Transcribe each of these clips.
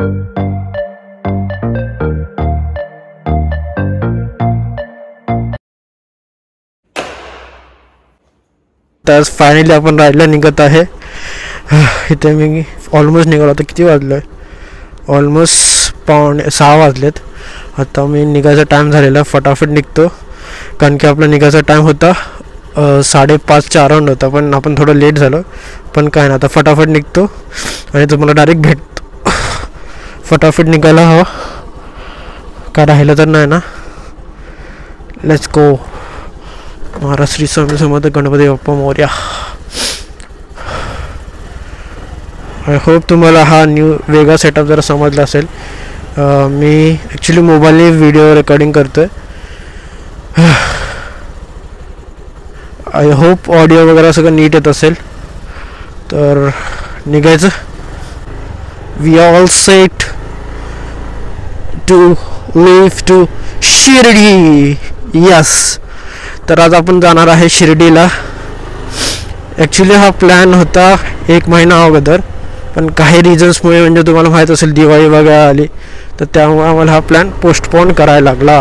तर फायनली आपण राहायला निघत आहे. इथे मी ऑलमोस्ट निघालो. आता किती वाजलं आहे? ऑलमोस्ट 5:45 वाजलेत. आता मी निघायचा टाईम झालेला. फटाफट निघतो कारण की आपला निघायचा टाईम होता 5:30च्या अराउंड होता. पण आपण थोडं लेट झालो. पण काय ना, आता फटाफट निघतो आणि तुम्हाला डायरेक्ट भेटतो. फटाफट निघायला हवा, काय राहिलं तर नाही ना. Let's go. Maharaj Shri Swami Samarth Ganpati Bappa Morya. I hope तुम्हाला हा न्यू वेगळा सेटअप जरा समजला असेल. मी ॲक्च्युली मोबाईलने व्हिडिओ रेकॉर्डिंग करतो आहे. आय होप ऑडिओ वगैरे सगळं नीट येत असेल. तर निघायचं. We are all set to leave to Shirdi. Yes. तर आज आपण जाणार आहे शिर्डीला. ॲक्च्युली हा प्लॅन होता 1 महिना अगोदर, पण काही रिझन्समुळे, म्हणजे तुम्हाला माहीत असेल दिवाळी वगैरे आली, तर त्यामुळे आम्हाला हा प्लॅन पोस्टपोन करायला लागला.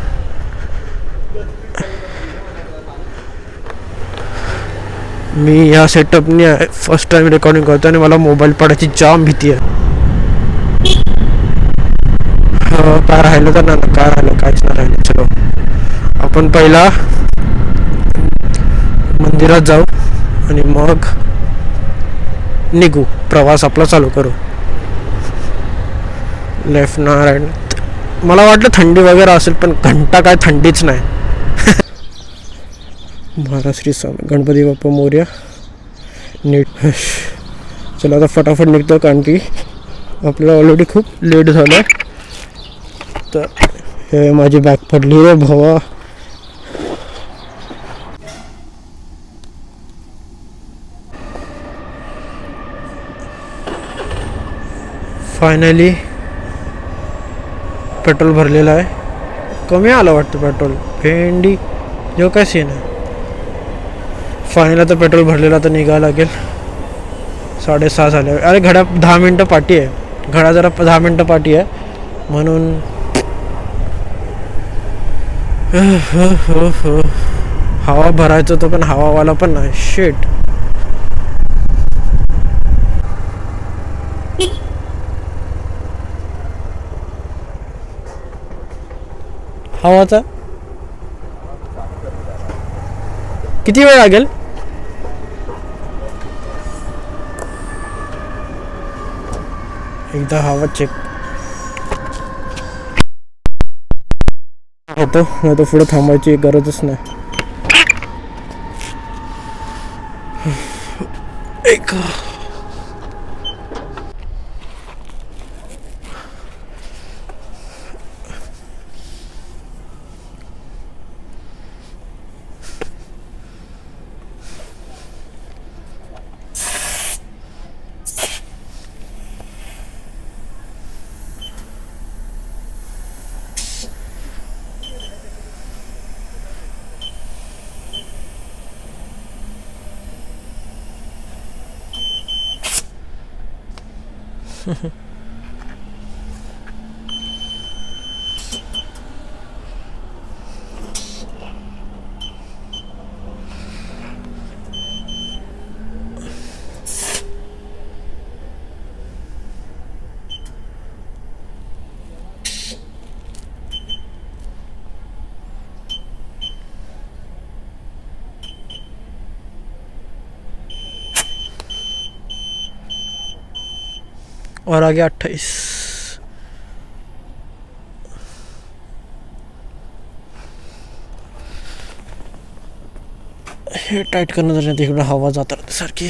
मी या सेटअपने फर्स्ट टाइम रेकॉर्डिंग करतो आणि मला मोबाईल पडायची जाम भीती आहे. काय राहिलं तर ना, काय राहिलं, काहीच नाही राहिलं. चलो आपण पहिला मंदिरात जाऊ आणि मग निघू, प्रवास आपला चालू करू. लेफ्ट ना राईट. मला वाटलं थंडी वगैरे असेल, पण घंटा काय थंडीच नाही. महाराज श्री स्वामी गणपती बाप्पा मोरया. नीट. चला आता फटाफट निघतो कारण की आपल्याला ऑलरेडी खूप लेट झालं. तर हे माझी बॅग पडली रे भावा. फायनली पेट्रोल भरलेलं आहे. कमी आलं वाटतं पेट्रोल. भेंडी जो काय सीन आहे. फायनल आता पेट्रोल भरलेलं. आता निघायला लागेल. 6:30 झाले. अरे घड्या 10 मिनटं पाठी आहे. घड्या जरा 10 मिनटं पाठी आहे म्हणून. हवा भरायचं होतं पण हवावाला पण नाही. शेट. हवाचा किती वेळ लागेल? एकदा हवा चेक होतो, नाही तर पुढे थांबायची गरजच नाही. एक और आगे 28. हे टाइट करणं जर तिकडे हवा जातात सारखी.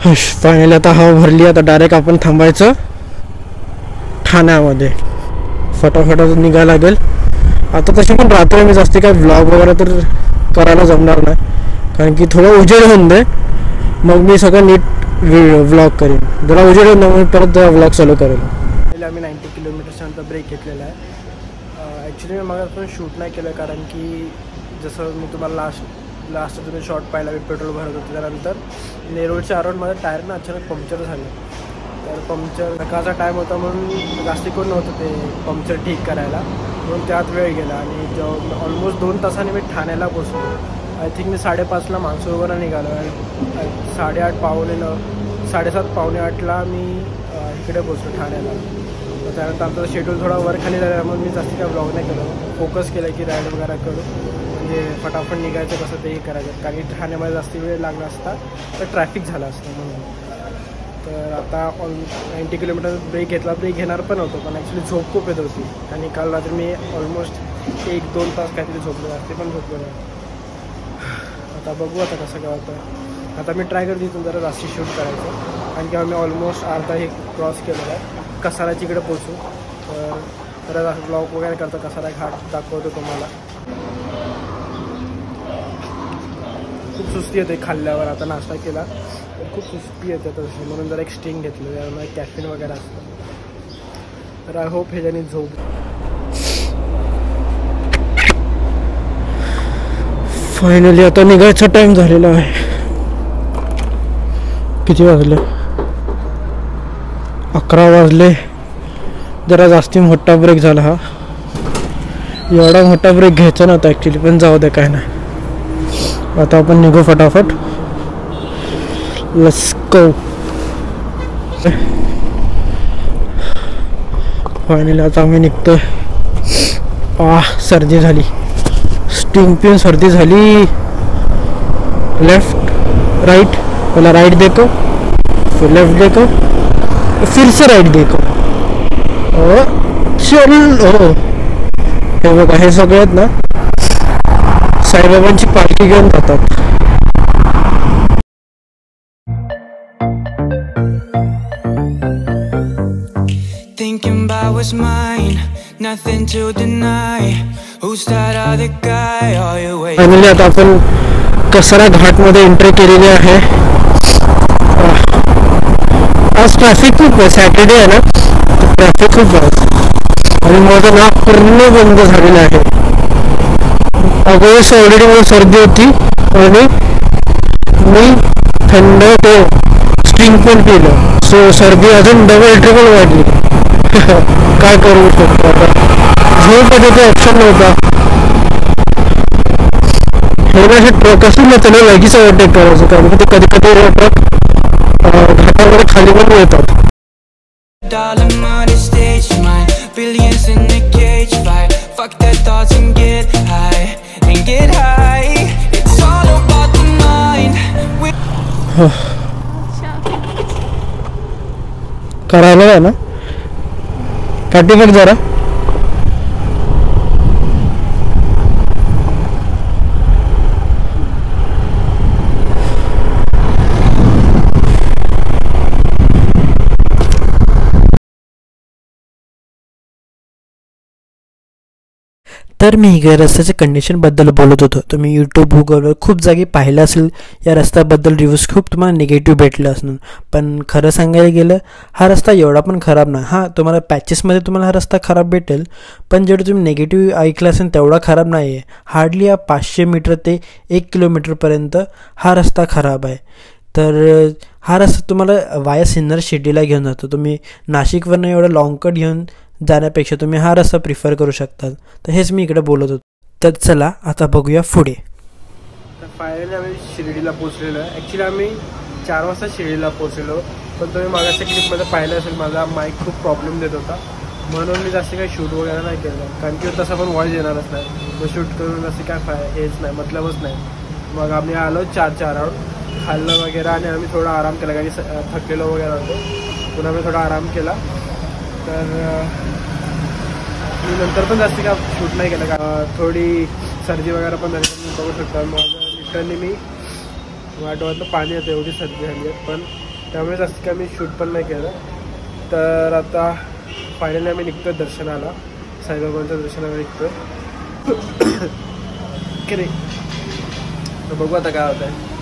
फायनली आता हवा भरली. आता डायरेक्ट आपण थांबायचं ठाण्यामध्ये. फटाफट निघायला लागेल. आता तशी पण रात्री मी जास्ती काय व्लॉग वगैरे तर करायला जमणार नाही, कारण की थोडं उजेड होऊन दे, मग मी सगळं नीट व्लॉग करेन. जरा उजेड होऊन दे मग परत जरा व्लॉग चालू करेल. पहिले आम्ही 90 किलोमीटरच्या नंतर ब्रेक घेतलेला आहे. ॲक्च्युली मी मग पण शूट नाही केलं, कारण की जसं मी तुम्हाला लास्ट तुम्ही शॉर्ट पाहिला, मी पेट्रोल भरत होते. त्यानंतर नेरूळच्या अराउंड माझं टायर ना अचानक पंक्चर झालं. तर पंक्चर सकाळचा टाईम होता म्हणून जास्ती कोण नव्हतं ते पंक्चर ठीक करायला, म्हणून त्यात वेळ गेला. आणि ऑलमोस्ट 2 तासांनी मी ठाण्याला पोचलो. आय थिंक मी 5:30ला मानसरोवरला निघालो आणि 8:30 7:30 पावणे 8ला मी इकडे पोचलो ठाण्याला. तर त्यानंतर आमचा शेड्यूल थोडा वर खाली झाला, मग मी जास्त काय ब्लॉग नाही केलं. फोकस केलं की राईड वगैरे करू, म्हणजे फटाफट निघायचं कसं तेही करायचं, कारण की ठाण्यामध्ये जास्त वेळ लागला असता तर ट्रॅफिक झालं असतं म्हणून. तर आता 90 किलोमीटर ब्रेक घेतला. ब्रेक घेणार पण होतो, पण ॲक्च्युली झोप खूप येत होती. आणि काल रात्री मी ऑलमोस्ट 1-2 तास काहीतरी झोपलो, जास्त पण झोपलो नाही. आता बघू आता कसं काय होतं. आता मी ट्राय करते इथून जरा जास्ती शूट करायचं, कारण की आम्ही ऑलमोस्ट अर्धा हे क्रॉस केलेला आहे. कसाराची इकडे पोचू, तर जरा ब्लॉग वगैरे करतो, कसारा घाट दाखवतो तुम्हाला. खूप सुस्ती येते खाल्ल्यावर. आता नाश्ता केला तर खूप सुस्ती येते तशी, म्हणून जरा एक स्टिंग घेतलं, त्यामुळे कॅफिन वगैरे असतं. तर आय होप ह्याच्याने झोप. फायनली आता निघायचा टाइम झालेला आहे. किती वाजले? 11 वाजले. जरा जास्ती मोठा ब्रेक झाला हा. एवढा मोठा ब्रेक घ्यायचा नव्हता ॲक्च्युली, पण जाऊ दे काय नाही. आता आपण निघू फटाफट. Let's go. फायनली आता आम्ही निघतोय. सर्दी झाली, स्टिंग पिऊन सर्दी झाली. लेफ्ट राइट, पहला राइट देखो, फिर लेफ्ट देखो, फिर से राइट देखो. चल. हे बघा, हे सगळे आहेत ना साईबाबांची पालखी घेऊन जातात. Thinking about what's mine, nothing to deny. Who's that other guy? Are you waiting? Finally आता आपण कसारा घाटमध्ये एंट्री केलेली आहे. आज ट्रॅफिक खूप आहे, सॅटर्डे आहे ना, ट्रॅफिक खूप आहे. आणि माझं नाक पूर्ण बंद झालेलं आहे. अगोदर ऑलरेडी मला सर्दी होती आणि मी थंड ते स्टिंग पण पिलं, सो सर्दी अजून ट्रिपल वाढली. काय करू शकतो आता. झोप येते, ऑप्शन नव्हता. हे ना ट्रक असेल ना त्याला लगेच ओव्हरटेक करायचं, कारण की ते कधी कधी ट्रक घाटामध्ये खाली पण येतात. Billions in the cage fight. Fuck their thoughts and get high, and get high. It's all about the mind. करायला आहे ना पाठीमाग जरा. तर मी या रस्त्याच्या कंडिशनबद्दल बोलत होतो. तुम्ही यूट्यूब गुगलवर खूप जागी पाहिलं असेल या रस्त्याबद्दल रिव्ह्यूज, खूप तुम्हाला निगेटिव्ह भेटले असणार. पण खरं सांगायला गेलं हा रस्ता एवढा पण खराब नाही. हां, तुम्हाला पॅचेसमध्ये तुम्हाला हा रस्ता खराब भेटेल, पण जेवढं तुम्ही निगेटिव्ह ऐकलं असेल तेवढा खराब नाही आहे. हार्डली 500 मीटर ते 1 किलोमीटरपर्यंत हा रस्ता खराब आहे. तर हा रस्ता तुम्हाला वाया सिन्नर शिर्डीला घेऊन जातो. तुम्ही नाशिकवरनं एवढं लाँग कट घेऊन जाण्यापेक्षा तुम्ही हा रस्ता प्रिफर करू शकता. तर हेच मी इकडे बोलत होतो. तर चला आता बघूया पुढे. तर फायनली आम्ही शिर्डीला पोचलेलो आहे. ॲक्च्युली आम्ही 4 वाजता शिर्डीला पोचलेलो, पण तुम्ही मागाच्या क्लिपमध्ये पाहिलं असेल माझा माईक खूप प्रॉब्लेम देत होता, म्हणून मी जास्त काही शूट वगैरे नाही केलं, कारण की तसं पण वॉइस येणारच नाही. तो शूट करून असं काय हेच नाही, मतलबच नाही. मग आम्ही आलो 4 राऊंड खाल्लं वगैरे, आणि आम्ही थोडा आराम केला, कारण की थकलेलो वगैरे होतो. पुन्हा आम्ही थोडा आराम केला. तर मी नंतर पण जास्त काय शूट नाही केलं, का थोडी सर्दी वगैरे पण झाली. तुम्ही बघू शकता माझं लिटरली मी वाटवायला पाणी येतं, एवढी सर्दी झाली आहे. पण त्यामुळे जास्त काही मी शूट पण नाही केलं. तर आता फायनली आम्ही निघतो दर्शनाला, साईबाबांच्या दर्शनाला निघतो. की तर बघू आता काय होतं आहे.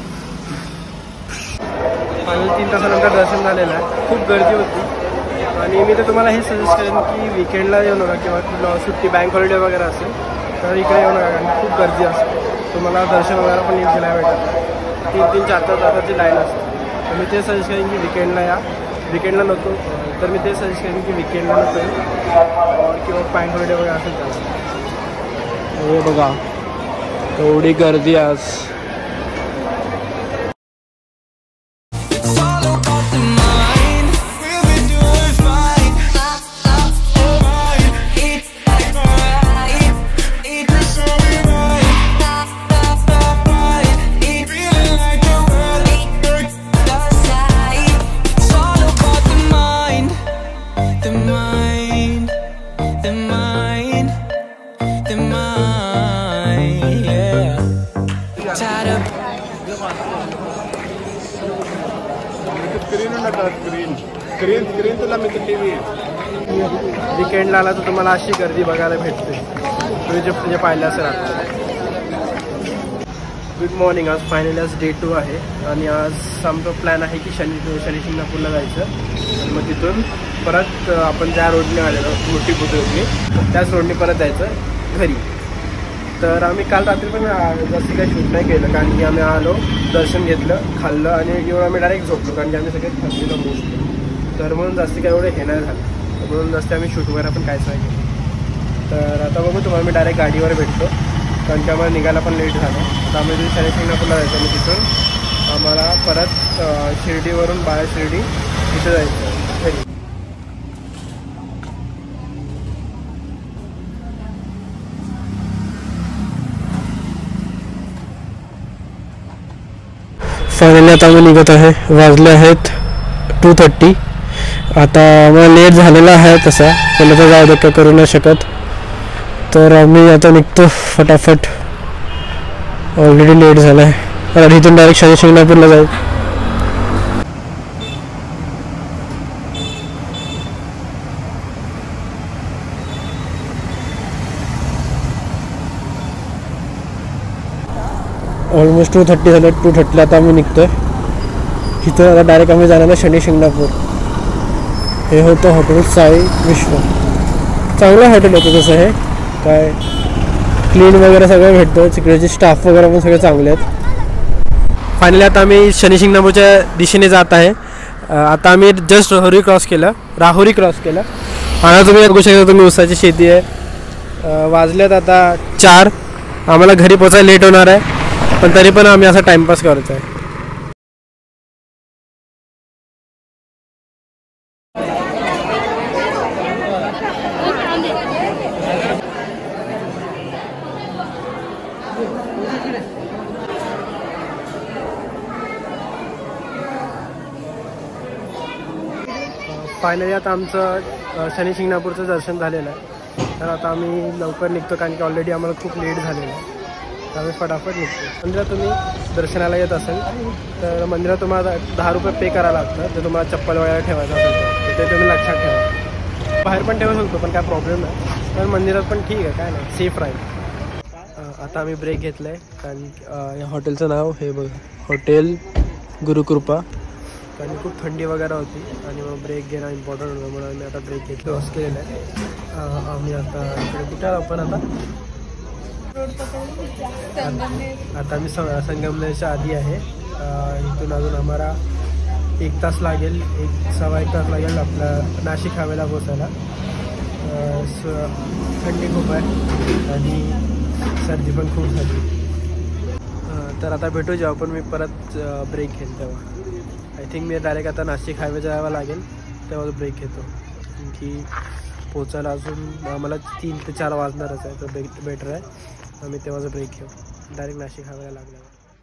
फायनली 3 तासानंतर दर्शन झालेलं आहे. खूप गर्दी होती आणि मी तर तुम्हाला हे सजेस्ट करेन की विकेंडला येऊ नका किंवा सुट्टी बँक हॉलिडे वगैरे असेल तर इकडे येऊ नका, कारण खूप गर्दी असते. तुम्हाला दर्शन वगैरे पण नीट घ्यायला भेटतं. 3-3, 4-4 तासाची लाईन असते. तर मी ते सजेस्ट करेन की विकेंडला या. विकेंडला नको तर मी ते सजेस्ट करेन की विकेंडला नको किंवा बँक हॉलिडे वगैरे असेल त्याला. हो बघा एवढी गर्दी आज. स्क्रीन तुला मी टीव्ही. विकेंडला आला तर तुम्हाला अशी गर्दी बघायला भेटते. तुम्ही जे पाहिलं असेल आता. Good morning. आज फायनली आज डे 2 आहे आणि आज आमचा प्लॅन आहे की शनी शिंगणापूरला जायचं आणि मग तिथून परत आपण ज्या रोडने आलेलो मोठी बुद्रुकनी त्याच रोडने परत जायचं घरी. तर आम्ही काल रात्री पण जास्त काही शूट नाही केलं कारण की आम्ही आलो, दर्शन घेतलं, खाल्लं आणि एवढं आम्ही डायरेक्ट झोपलो कारण की आम्ही सगळे थकलेलो मोस्टली. तर म्हणून जास्त काही एवढं हे नाही झालं, म्हणून जास्त आम्ही शूट वगैरे पण काहीच नाही केलं. तर आता बघू तुम्हाला मी डायरेक्ट गाडीवर भेटतो कारण की आम्हाला निघायला पण लेट झालं. तर आम्ही शनी शिंगणापूरला जायचं आणि तिथून आम्हाला परत शिर्डीवरून बाहेर शिर्डी तिथं जायचं घरी. फायनली आता आम्ही निघत आहे. वाजले आहेत 2:30. आता आम्हाला लेट झालेला आहे तसा, पहिलं तर जाऊ दे काय करू नाही शकत. तर आम्ही आता निघतो फटाफट. ऑलरेडी लेट झाला आहे आणि इथून डायरेक्ट शनी शिंगणापूरला जाऊ. ऑलमोस्ट 2:30 झालं. 2:30 आता आम्ही निघतो आहे. इथून आता डायरेक्ट आम्ही जाणार आहे शनी शिंगणापूर. हे होतं हॉटेल साई विश्व. चांगलं हॉटेल होतं तसं. हे काय क्लीन वगैरे सगळं भेटतं. तिकडेचे स्टाफ वगैरे पण सगळे चांगले आहेत. फायनली आता आम्ही शनी शिंगणापूरच्या दिशेने जात आहे. आता आम्ही जस्ट राहुरी क्रॉस केलं आणि तुम्ही बघू शकता तुम्ही ऊसाची शेती आहे. वाजल्यात आता 4. आम्हाला घरी पोचायला लेट होणार आहे पण तरी पण आम्ही असा टाइमपास करतो आहे. फायनली आता आमचं शनी शिंगणापूरचं दर्शन झालेलं आहे. तर आता आम्ही लवकर निघतो कारण की ऑलरेडी आम्हाला खूप लेट झालेलं आहे. तर आम्ही फटाफट निघतो. मंदिरात तुम्ही दर्शनाला येत असेल तर मंदिरात तुम्हाला 10 रुपये पे करायला लागतं. जर तुम्हाला चप्पल वगैरे ठेवायचं असेल तर ते तुम्ही लक्षात ठेवा. बाहेर पण ठेवू शकतो पण काय प्रॉब्लेम नाही. पण मंदिरात पण ठीक आहे, काय नाही, सेफ राहील. आता आम्ही ब्रेक घेतला आहे कारण या हॉटेलचं नाव हे बघ, हॉटेल गुरुकृपा. कारण खूप थंडी वगैरे होती आणि मग ब्रेक घेणं इम्पॉर्टंट होतं म्हणून आम्ही आता ब्रेक घेतलो. क्रॉस केलेला आहे. आम्ही आता इकडे कुठे आपण आता आम्ही संगमनेरच्या आधी आहे. इथून अजून आम्हाला 1 तास लागेल, 1-1.25 तास लागेल आपला नाशिक हवेला पोचायला. थंडी खूप आहे आणि सर्दी पण खूप झाली. तर आता भेटू जेव्हा पण मी परत ब्रेक घेईन तेव्हा. आय थिंक मी डायरेक्ट आता नाशिक हायवे जायला लागेल तेव्हा ब्रेक घेतो की पोचायला अजून आम्हाला 3 ते 4 वाजणारच आहे. तर बेटर आहे आम्ही तेव्हाच ब्रेक घेऊ. डायरेक्ट नाशिक हायवेला लागल्यावर.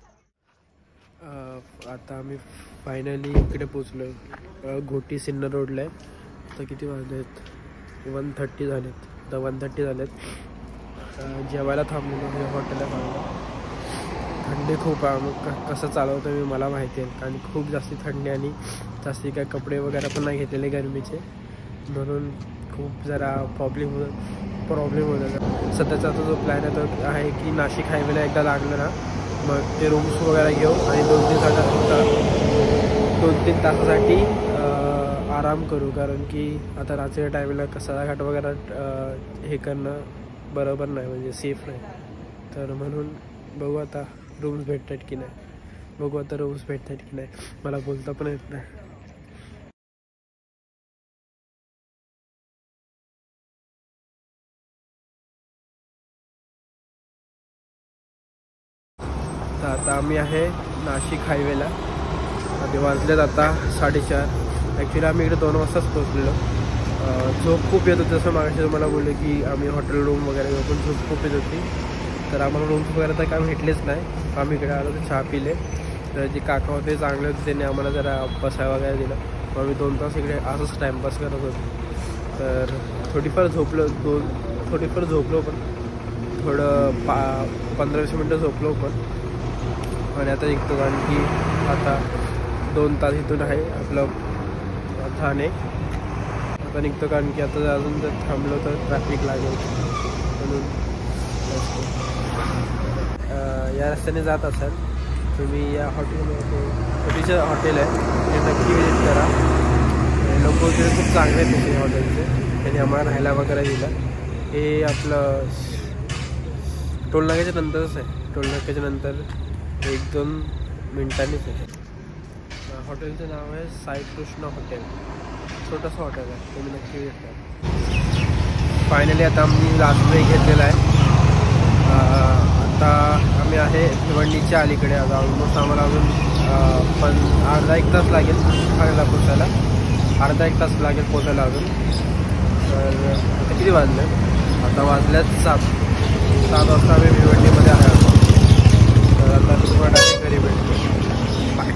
आता आम्ही फायनली इकडे पोचलो आहे. घोटी सिन्नर रोडला आहे. आता किती वाजले आहेत? 1:30 झालेत. आता 1:30 झालेत. जेवायला थांबलेलो हॉटेलला थांबलो. थंडी खूप आहे, मग कसं चालवतं मी मला माहिती आहे, कारण खूप जास्ती थंडी आणि जास्ती काय कपडे वगैरे पण नाही घेतलेले गरमीचे, म्हणून खूप जरा प्रॉब्लेम होतं. सध्याचा आता जो प्लॅन आहे तो आहे की नाशिक हायवेला एकदा लागलं ना मग ते रूम्स वगैरे घेऊ आणि 2-3 तासासाठी आराम करू, कारण की आता रात्रीच्या टायमाला कसारा घाट वगैरे हे करणं बरोबर नाही, म्हणजे सेफ नाही. तर म्हणून बघू आता रूम्स भेटतात की नाही, मला बोलता पण येत नाही. तर आता आम्ही आहे नाशिक हायवेला. आधी वाजलेत आता 4:30. ॲक्च्युली आम्ही इकडे 2 वाजताच पोहोचलेलो. झोप खूप येत होती, जसं मागाशी तुम्हाला बोलले की आम्ही हॉटेल रूम वगैरे घेऊ, पण झोप खूप येत होती. तर आम्हाला रूम्स वगैरे तर काय भेटलेच नाही. आम्ही इकडे आलो तर चहा पिले. तर जे काका होते चांगले होते, त्यांनी आम्हाला जरा बसाय वगैरे दिलं. मग आम्ही 2 तास इकडे असंच टाईमपास करत होतो. तर थोडीफार झोपलो पण थोडं 15-20 मिनटं झोपलो पण. आणि आता निघतो, कारण की आता 2 तास इथून आहे आपलं ठाणे. आता निघतो, कारण की आता अजून जर थांबलो तर ट्रॅफिक लागेल, म्हणून या रस्त्याने जात असाल तुम्ही या हॉटेलमध्ये, छोटीचं हॉटेल आहे, ते नक्की विजिट करा. लोक वगैरे खूप चांगले आहेत तिथे हॉटेलचे, त्यांनी आम्हाला राहायला वगैरे दिलं. हे आपलं टोल नाक्याच्या नंतरच आहे, टोल नाक्याच्या नंतर 1-2 मिनिटांनीच आहे. हॉटेलचं नाव आहे साई कृष्ण हॉटेल, छोटंसं हॉटेल आहे, तुम्ही नक्की विजिट करा. फायनली आता आम्ही लास्ट ब्रेक घेतलेला आहे. आता आम्ही आहे भिवंडीच्या अलीकडे. आता ऑलमोस्ट आम्हाला अजून पण अर्धा-1 तास लागेल ठाण्याला पोचायला, अर्धा-1 तास लागेल पोचायला अजून. तर आता किती वाजले? आता वाजल्यात 7 वाजता आम्ही भिवंडीमध्ये आहे. तर आता तुम्हाला घरी भेटतो. बाय.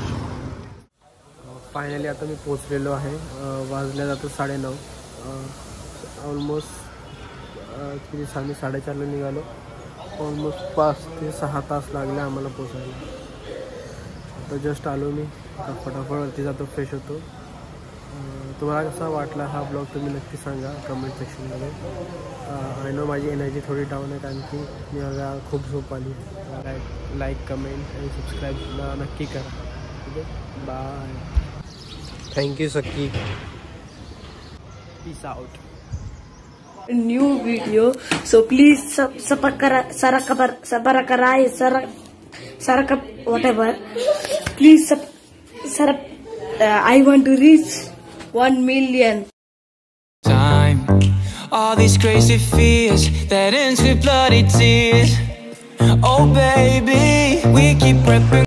फायनली आता मी पोचलेलो आहे. वाजल्या जातं 9:30. ऑलमोस्ट किती 4:30ला निघालो. ऑलमोस्ट 5 ते 6 तास लागले आम्हाला पोचायला. आता जस्ट आलो मी, आता फटाफटवरती जातो, फ्रेश होतो. तुम्हाला कसा वाटला हा ब्लॉग तुम्ही नक्की सांगा कमेंट सेक्शनमध्ये. आय नो माझी एनर्जी थोडी डाऊन आहे, कारण की मी मला खूप झोप आली. लाईक कमेंट आणि सबस्क्राईब नक्की करा. ठीक आहे, bye. Thank you Sakki. Peace out. New video, so please whatever. Please I want to reach 1 million. Time, all these crazy fears that ends with bloody tears. Oh baby, we keep prepping.